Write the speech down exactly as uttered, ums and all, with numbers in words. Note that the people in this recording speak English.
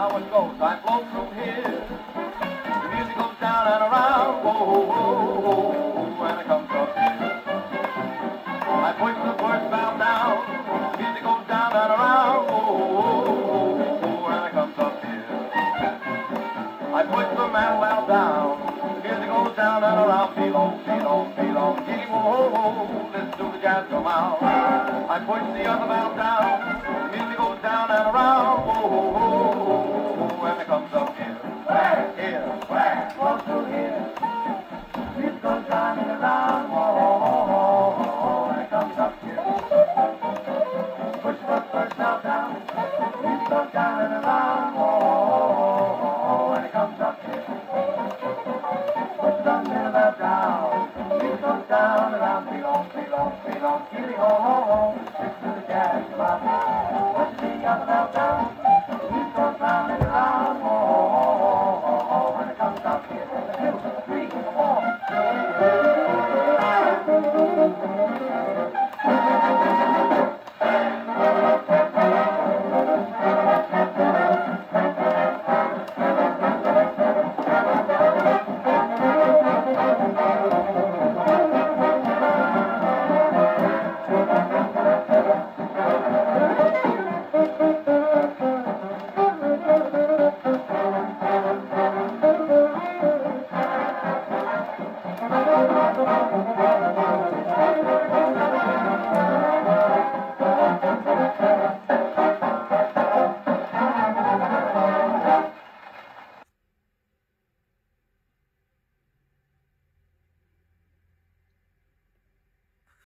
how it goes. I flow through here. The music goes down and around. Whoa, whoa, whoa, and it comes up here. I push the first valve down. The music goes down and around. Whoa, whoa, whoa, and it comes up here. I push the man valve down. The music goes down and around. Feel on, feel on, feel on. Giddy, whoa, whoa, whoa. Listen to the jazz come out. I push the other valve down. The music goes down and around.